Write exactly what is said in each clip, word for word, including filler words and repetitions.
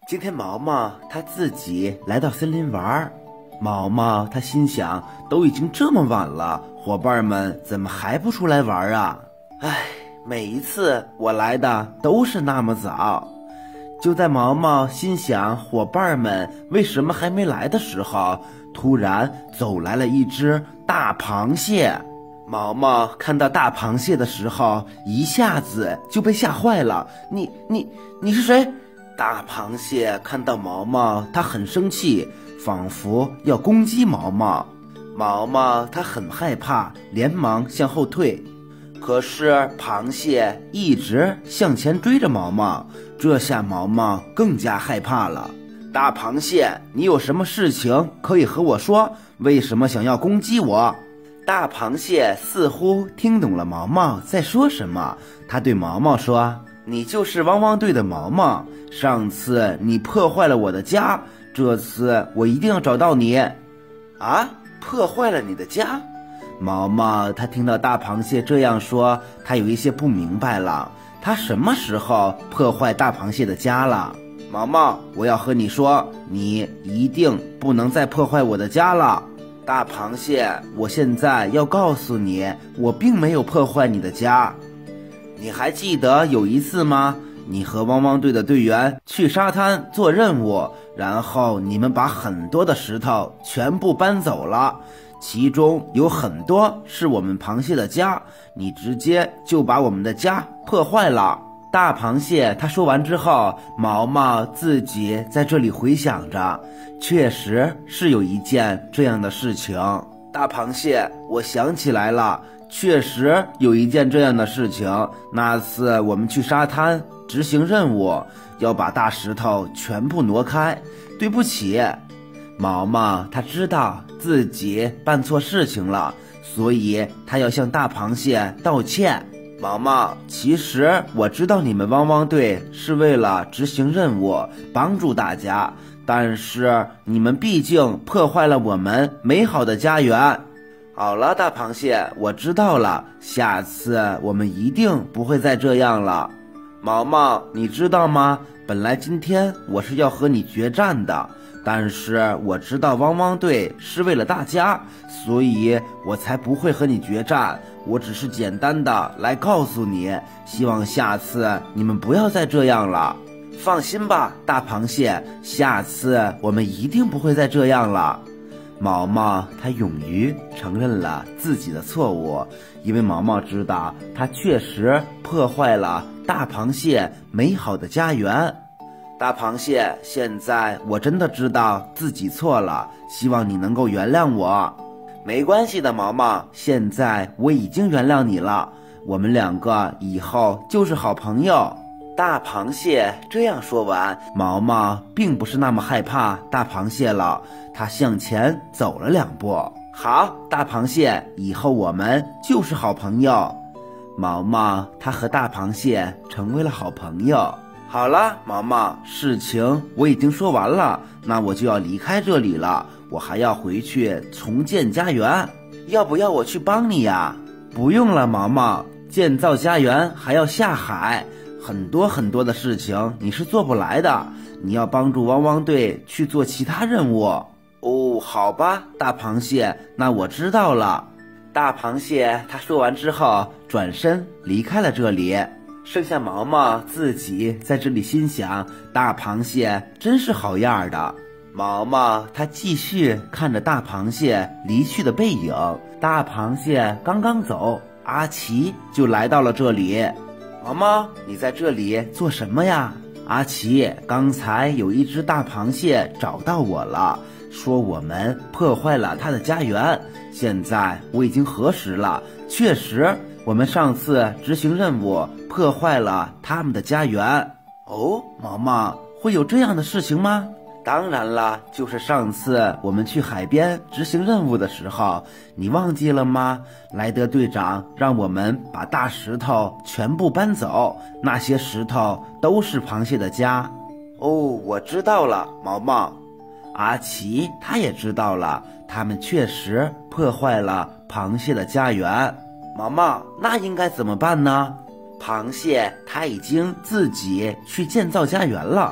今天毛毛他自己来到森林玩，毛毛他心想，都已经这么晚了，伙伴们怎么还不出来玩啊？唉，每一次我来的都是那么早。就在毛毛心想伙伴们为什么还没来的时候，突然走来了一只大螃蟹。毛毛看到大螃蟹的时候，一下子就被吓坏了。你你你是谁？大螃蟹看到毛毛，它很生气，仿佛要攻击毛毛。毛毛它很害怕，连忙向后退。可是螃蟹一直向前追着毛毛，这下毛毛更加害怕了。大螃蟹，你有什么事情可以和我说？为什么想要攻击我？大螃蟹似乎听懂了毛毛在说什么，他对毛毛说：你就是汪汪队的毛毛，上次你破坏了我的家，这次我一定要找到你。啊，破坏了你的家？毛毛他听到大螃蟹这样说，他有一些不明白了，他什么时候破坏大螃蟹的家了？毛毛，我要和你说，你一定不能再破坏我的家了。大螃蟹，我现在要告诉你，我并没有破坏你的家。你还记得有一次吗？你和汪汪队的队员去沙滩做任务，然后你们把很多的石头全部搬走了，其中有很多是我们螃蟹的家，你直接就把我们的家破坏了。大螃蟹他说完之后，毛毛自己在这里回想着，确实是有一件这样的事情。大螃蟹，我想起来了，确实有一件这样的事情。那次我们去沙滩执行任务，要把大石头全部挪开，对不起。毛毛他知道自己办错事情了，所以他要向大螃蟹道歉。毛毛，其实我知道你们汪汪队是为了执行任务，帮助大家，但是你们毕竟破坏了我们美好的家园。好了，大螃蟹，我知道了，下次我们一定不会再这样了。毛毛，你知道吗？本来今天我是要和你决战的，但是我知道汪汪队是为了大家，所以我才不会和你决战。我只是简单的来告诉你，希望下次你们不要再这样了。放心吧，大螃蟹，下次我们一定不会再这样了。毛毛他勇于承认了自己的错误，因为毛毛知道他确实破坏了大螃蟹美好的家园。大螃蟹，现在我真的知道自己错了，希望你能够原谅我。没关系的，毛毛，现在我已经原谅你了，我们两个以后就是好朋友。大螃蟹这样说完，毛毛并不是那么害怕大螃蟹了，他向前走了两步。好，大螃蟹，以后我们就是好朋友。毛毛他和大螃蟹成为了好朋友。好了，毛毛，事情我已经说完了，那我就要离开这里了，我还要回去重建家园。要不要我去帮你呀？不用了，毛毛，建造家园还要下海，很多很多的事情你是做不来的，你要帮助汪汪队去做其他任务。哦，好吧，大螃蟹，那我知道了。大螃蟹他说完之后，转身离开了这里。剩下毛毛自己在这里心想，大螃蟹真是好样的。毛毛他继续看着大螃蟹离去的背影，大螃蟹刚刚走，阿奇就来到了这里。毛毛，你在这里做什么呀？阿奇，刚才有一只大螃蟹找到我了，说我们破坏了他的家园，现在我已经核实了，确实我们上次执行任务破坏了他们的家园。哦，毛毛，会有这样的事情吗？当然了，就是上次我们去海边执行任务的时候，你忘记了吗？莱德队长让我们把大石头全部搬走，那些石头都是螃蟹的家。哦，我知道了，毛毛。阿奇他也知道了，他们确实破坏了螃蟹的家园。毛毛，那应该怎么办呢？螃蟹它已经自己去建造家园了，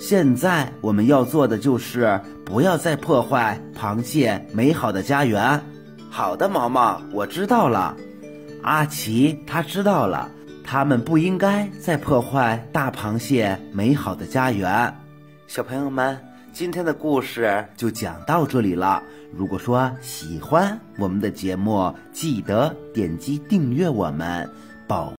现在我们要做的就是不要再破坏螃蟹美好的家园。好的，毛毛，我知道了。阿奇他知道了，他们不应该再破坏大螃蟹美好的家园。小朋友们，今天的故事就讲到这里了。如果说喜欢我们的节目，记得点击订阅我们，宝